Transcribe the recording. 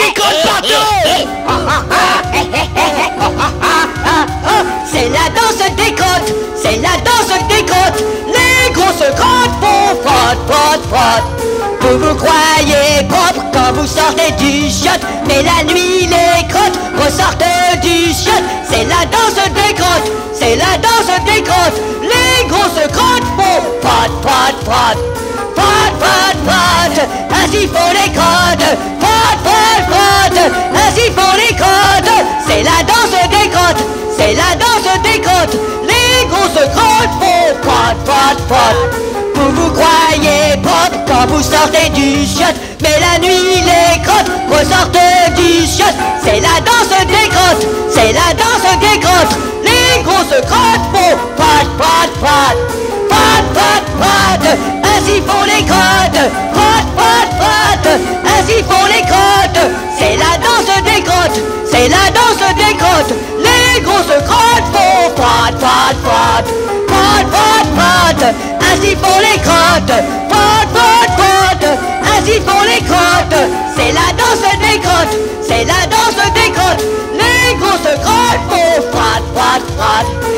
déconne partout. C'est la danse des crottes, c'est la danse des crottes. Les grosses crottes font frotte, frotte, frotte. Vous vous croyez propre quand vous sortez du chiotte, mais la nuit les crottes ressortent du chiotte. C'est la danse des crottes, c'est la danse des crottes. Les grosses crottes font frotte, frotte, frotte. Frotte, frotte, frotte, ainsi font les crottes. Frotte, frotte, frotte, ainsi font les crottes. C'est la danse des crottes, c'est la danse des crottes. Les grosses crottes font frotte, frotte, frotte. Vous vous croyez propre quand vous sortez du chiotte, mais la nuit les crottes ressortent du chiotte. C'est la danse des crottes, c'est la danse des crottes. Les grosses crottes font frotte, frotte, frotte. Frotte, frotte, frotte, ainsi font les crottes. Frotte, frotte, frotte, ainsi font les crottes. C'est la danse des crottes, c'est la danse des crottes. Les grosses crottes font frotte, frotte, frotte. Frotte, frotte, frotte, ainsi font les crottes. Frotte, frotte, frotte, ainsi font les crottes. C'est la danse des crottes, c'est la danse des crottes. Les grosses crottes font frotte, frotte, frotte.